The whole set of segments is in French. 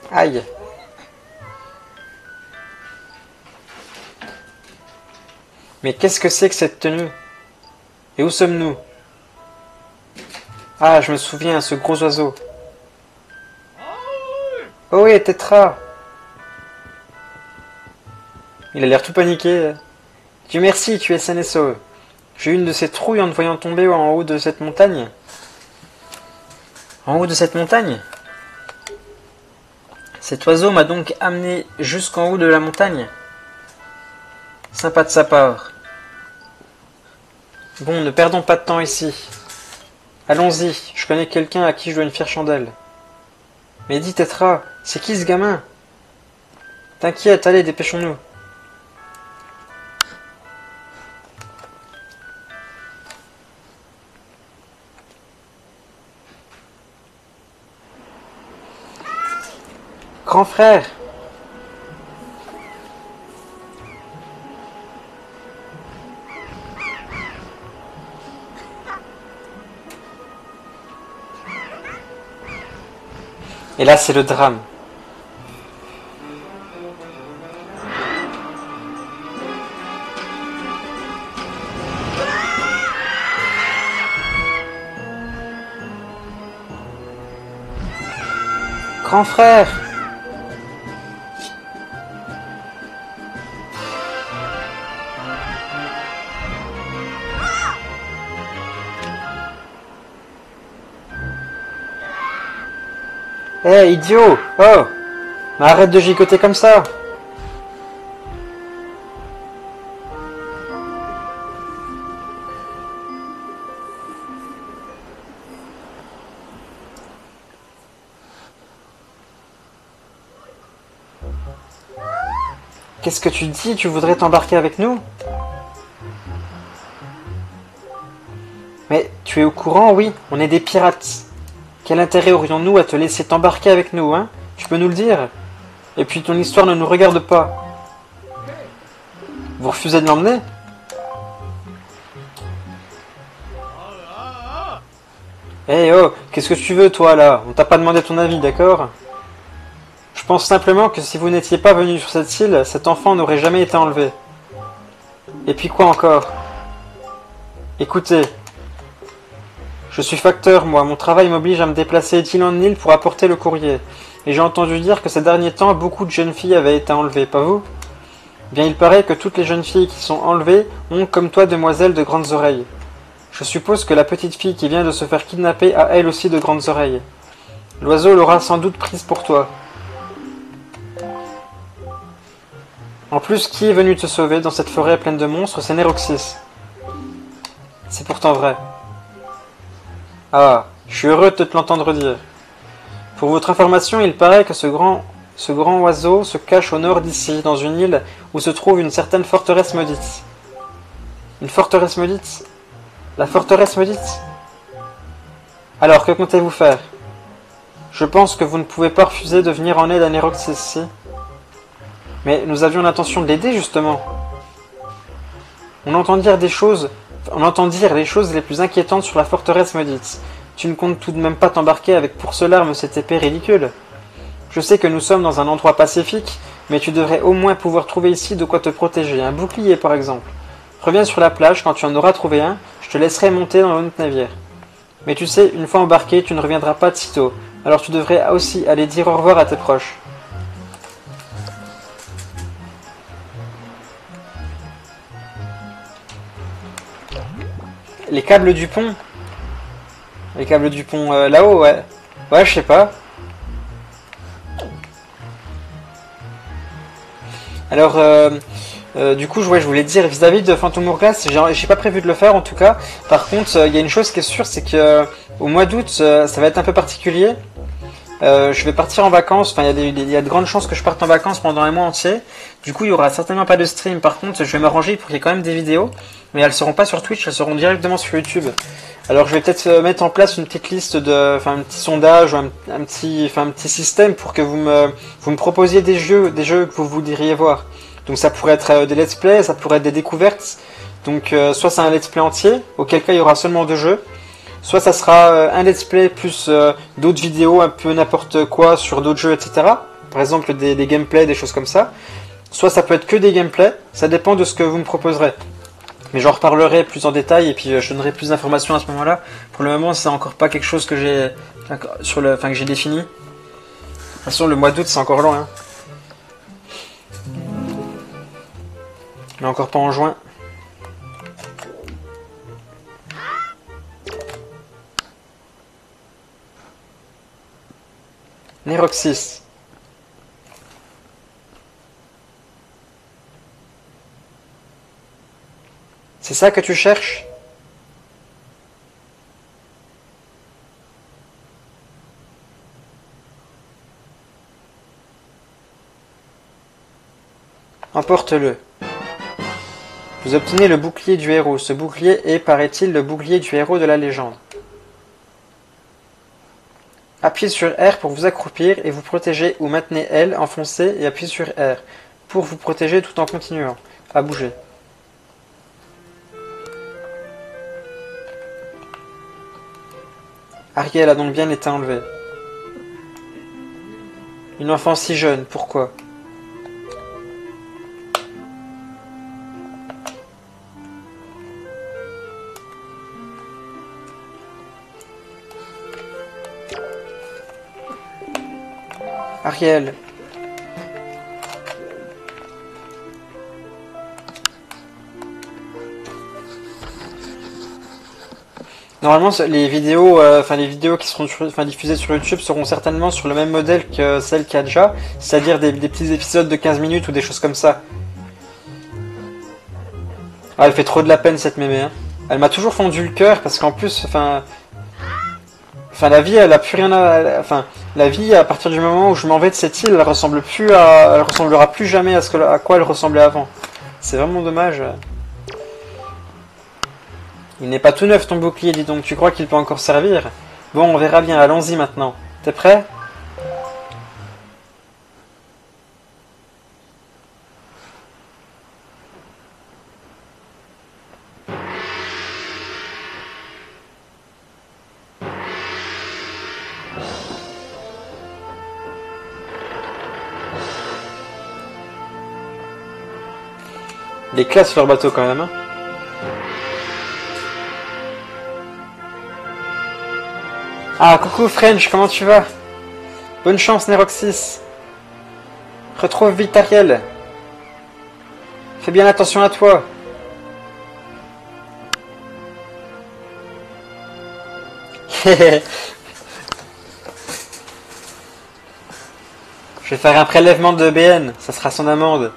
Aïe. Mais qu'est-ce que c'est que cette tenue? Et où sommes-nous? Ah, je me souviens, ce gros oiseau. Oh oui, Tétra! Il a l'air tout paniqué. Dieu merci, tu es sain et sauve. J'ai eu une de ces trouilles en te voyant tomber en haut de cette montagne. En haut de cette montagne? Cet oiseau m'a donc amené jusqu'en haut de la montagne. Sympa de sa part. Bon, ne perdons pas de temps ici. Allons-y, je connais quelqu'un à qui je dois une fière chandelle. Mais dis Tétra, c'est qui ce gamin? T'inquiète, allez, dépêchons-nous. Grand frère! Et là, c'est le drame. Grand frère! Hé, idiot! Oh! Mais arrête de gigoter comme ça! Qu'est-ce que tu dis? Tu voudrais t'embarquer avec nous? Mais tu es au courant, oui, on est des pirates. Quel intérêt aurions-nous à te laisser t'embarquer avec nous, hein? Tu peux nous le dire? Et puis ton histoire ne nous regarde pas. Vous refusez de l'emmener? Eh oh, qu'est-ce que tu veux toi là? On t'a pas demandé ton avis, d'accord? Je pense simplement que si vous n'étiez pas venu sur cette île, cet enfant n'aurait jamais été enlevé. Et puis quoi encore? Écoutez, je suis facteur, moi. Mon travail m'oblige à me déplacer d'île en île pour apporter le courrier. Et j'ai entendu dire que ces derniers temps, beaucoup de jeunes filles avaient été enlevées, pas vous? Bien, il paraît que toutes les jeunes filles qui sont enlevées ont, comme toi, demoiselle, de grandes oreilles. Je suppose que la petite fille qui vient de se faire kidnapper a elle aussi de grandes oreilles. L'oiseau l'aura sans doute prise pour toi. En plus, qui est venu te sauver dans cette forêt pleine de monstres? C'est Neroxys. C'est pourtant vrai. Ah, je suis heureux de te l'entendre dire. Pour votre information, il paraît que ce grand oiseau se cache au nord d'ici, dans une île où se trouve une certaine forteresse maudite. Une forteresse maudite? La forteresse maudite? Alors, que comptez-vous faire? Je pense que vous ne pouvez pas refuser de venir en aide à Neroxys ici. Mais nous avions l'intention de l'aider, justement. On entend dire les choses les plus inquiétantes sur la forteresse maudite. Tu ne comptes tout de même pas t'embarquer avec pour seule arme cette épée ridicule. Je sais que nous sommes dans un endroit pacifique, mais tu devrais au moins pouvoir trouver ici de quoi te protéger, un bouclier par exemple. Reviens sur la plage, quand tu en auras trouvé un, je te laisserai monter dans notre navire. Mais tu sais, une fois embarqué, tu ne reviendras pas de sitôt, alors tu devrais aussi aller dire au revoir à tes proches. Les câbles du pont? Les câbles du pont là-haut, ouais. Ouais, je sais pas. Alors, du coup, je voulais dire vis-à-vis de Phantom Hourglass, j'ai pas prévu de le faire en tout cas. Par contre, il y a une chose qui est sûre, c'est que au mois d'août, ça va être un peu particulier. Je vais partir en vacances, enfin il y a de grandes chances que je parte en vacances pendant un mois entier. Du coup il y aura certainement pas de stream, par contre je vais m'arranger pour qu'il y ait quand même des vidéos. Mais elles seront pas sur Twitch, elles seront directement sur YouTube. Alors je vais peut-être mettre en place une petite liste un petit sondage, un petit système pour que vous me proposiez des jeux que vous voudriez voir. Donc ça pourrait être des let's play, ça pourrait être des découvertes. Donc soit c'est un let's play entier, auquel cas il y aura seulement 2 jeux. Soit ça sera un let's play plus d'autres vidéos, un peu n'importe quoi sur d'autres jeux, etc. par exemple des gameplays, des choses comme ça. Soit ça peut être que des gameplays, ça dépend de ce que vous me proposerez. Mais j'en reparlerai plus en détail et puis je donnerai plus d'informations à ce moment-là. Pour le moment, c'est encore pas quelque chose que j'ai que j'ai défini. De toute façon, le mois d'août, c'est encore loin. Hein. Mais encore pas en juin. Neroxys. C'est ça que tu cherches? Emporte-le. Vous obtenez le bouclier du héros. Ce bouclier est, paraît-il, le bouclier du héros de la légende. Appuyez sur R pour vous accroupir et vous protéger ou maintenez L, enfoncez et appuyez sur R pour vous protéger tout en continuant à bouger. Ariel a donc bien été enlevée. Une enfant si jeune, pourquoi? Ariel. Normalement, les vidéos qui seront diffusées sur YouTube seront certainement sur le même modèle que celle qu'il y a déjà, c'est-à-dire des petits épisodes de 15 minutes ou des choses comme ça. Ah, elle fait trop de la peine cette mémé. Hein. Elle m'a toujours fendu le cœur parce qu'en plus, la vie, elle a plus rien à, la vie à partir du moment où je m'en vais de cette île, elle ressemblera plus jamais à quoi elle ressemblait avant. C'est vraiment dommage. Il n'est pas tout neuf ton bouclier, dis donc, tu crois qu'il peut encore servir? Bon, on verra bien, allons-y maintenant. T'es prêt? Les classes leur bateau quand même, hein. Ah, coucou French, comment tu vas? Bonne chance, Neroxys. Retrouve vite Ariel. Fais bien attention à toi. Je vais faire un prélèvement de BN, ça sera son amende.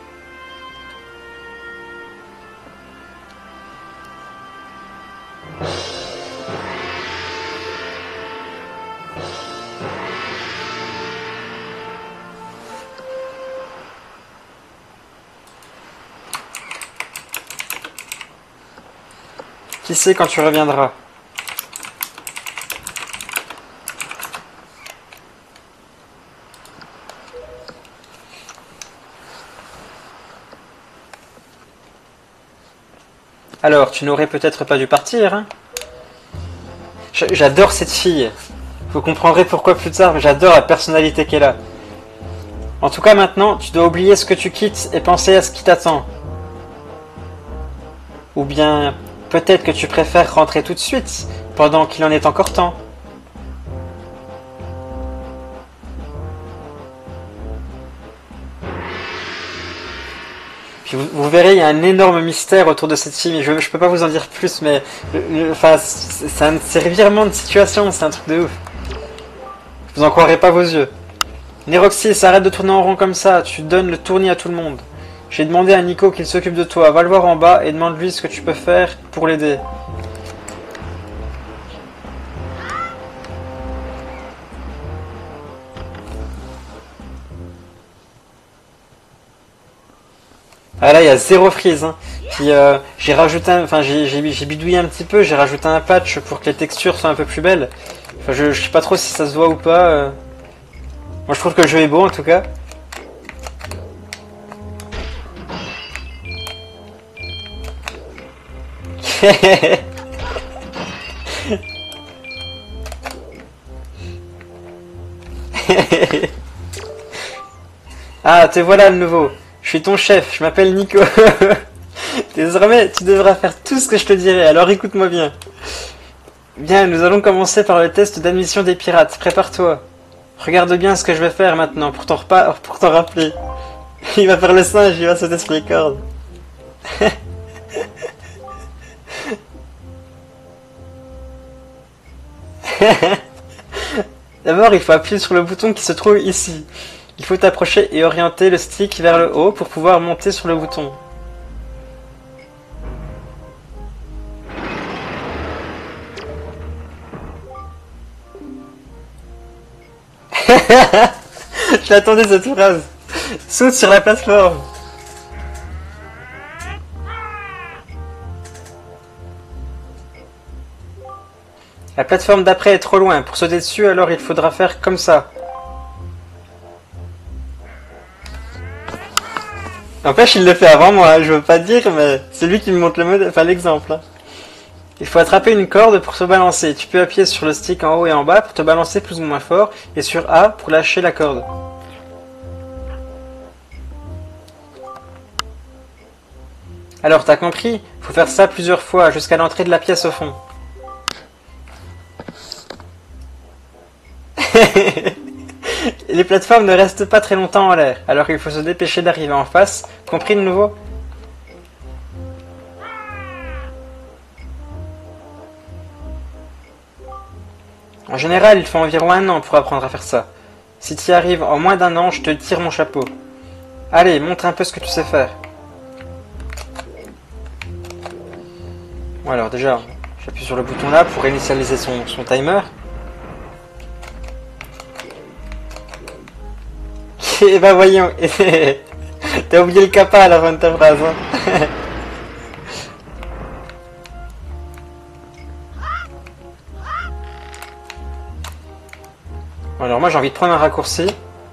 Qui sait quand tu reviendras? Alors, tu n'aurais peut-être pas dû partir, hein? J'adore cette fille. Vous comprendrez pourquoi plus tard, mais j'adore la personnalité qu'elle a. En tout cas, maintenant, tu dois oublier ce que tu quittes et penser à ce qui t'attend. Ou bien, peut-être que tu préfères rentrer tout de suite, pendant qu'il en est encore temps. Puis vous verrez, il y a un énorme mystère autour de cette fille, mais je peux pas vous en dire plus, mais c'est un revirement de situation, c'est un truc de ouf. Vous en croirez pas vos yeux. Neroxys, arrête de tourner en rond comme ça, tu donnes le tournis à tout le monde. J'ai demandé à Nico qu'il s'occupe de toi, va le voir en bas et demande-lui ce que tu peux faire pour l'aider. Ah là, il y a zéro freeze. Hein. Puis j'ai rajouté, j'ai bidouillé un petit peu, j'ai rajouté un patch pour que les textures soient un peu plus belles. Enfin, je sais pas trop si ça se voit ou pas. Moi, je trouve que le jeu est beau en tout cas. Ah, te voilà le nouveau. Je suis ton chef, je m'appelle Nico. Désormais, tu devras faire tout ce que je te dirai, alors écoute-moi bien. Bien, nous allons commencer par le test d'admission des pirates. Prépare-toi. Regarde bien ce que je vais faire maintenant pour pour t'en rappeler. Il va faire le singe, il va sauter sur les cordes. D'abord, il faut appuyer sur le bouton qui se trouve ici. Il faut approcher et orienter le stick vers le haut pour pouvoir monter sur le bouton. J'attendais cette phrase. Saute sur la plateforme. La plateforme d'après est trop loin. Pour sauter dessus, alors il faudra faire comme ça. N'empêche, il le fait avant moi, je veux pas dire, mais c'est lui qui me montre le modèle, enfin l'exemple. Hein. Il faut attraper une corde pour se balancer. Tu peux appuyer sur le stick en haut et en bas pour te balancer plus ou moins fort, et sur A pour lâcher la corde. Alors, t'as compris? Faut faire ça plusieurs fois, jusqu'à l'entrée de la pièce au fond. Les plateformes ne restent pas très longtemps en l'air, alors il faut se dépêcher d'arriver en face. Compris de nouveau? En général, il faut environ 1 an pour apprendre à faire ça. Si tu y arrives en moins d'1 an, je te tire mon chapeau. Allez, montre un peu ce que tu sais faire. Bon alors déjà, j'appuie sur le bouton là pour initialiser son timer. Et bah voyons, t'as oublié le kappa à la fin de ta phrase. Hein. Alors moi j'ai envie de prendre un raccourci.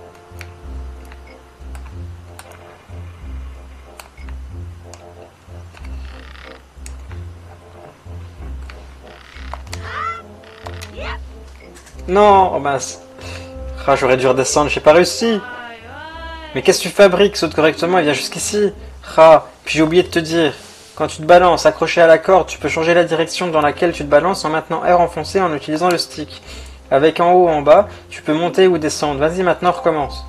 Non, oh mince. Ah, j'aurais dû redescendre, j'ai pas réussi. Mais qu'est-ce que tu fabriques? Saute correctement et viens jusqu'ici. Ah, puis j'ai oublié de te dire. Quand tu te balances accroché à la corde, tu peux changer la direction dans laquelle tu te balances en maintenant R enfoncé en utilisant le stick. Avec en haut ou en bas, tu peux monter ou descendre. Vas-y, maintenant recommence.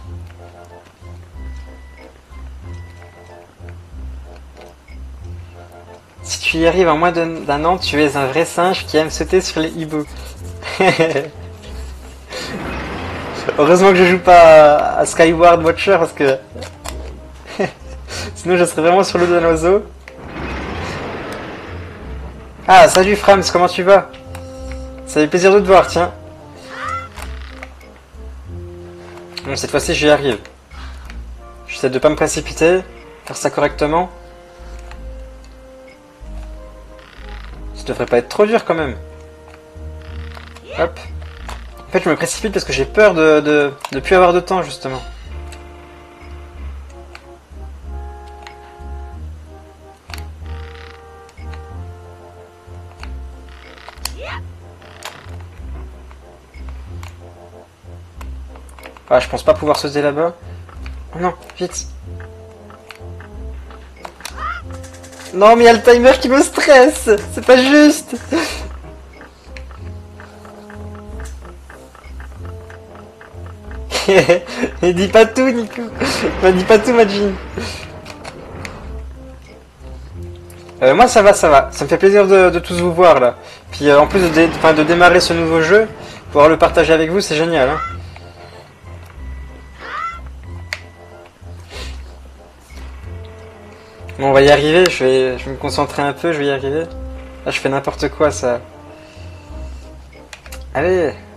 Si tu y arrives en moins d'1 an, tu es un vrai singe qui aime sauter sur les hiboux. Heureusement que je joue pas à Skyward Watcher parce que sinon je serais vraiment sur le dos d'un oiseau. Ah, salut Frams, comment tu vas? Ça fait plaisir de te voir, tiens. Bon, cette fois-ci j'y arrive. J'essaie de pas me précipiter, faire ça correctement. Ça devrait pas être trop dur quand même. Hop. En fait, je me précipite parce que j'ai peur de plus avoir de temps, justement. Ah, je pense pas pouvoir sauter là-bas. Oh non, vite. Non, mais il y a le timer qui me stresse. C'est pas juste. Mais dis pas tout, Nico. Enfin, dis pas tout, Majin. Moi, ça va, ça va. Ça me fait plaisir de tous vous voir, là. Puis, en plus de démarrer ce nouveau jeu, pouvoir le partager avec vous, c'est génial, hein. Bon, on va y arriver. Je vais me concentrer un peu, je vais y arriver. Là, je fais n'importe quoi, ça. Allez.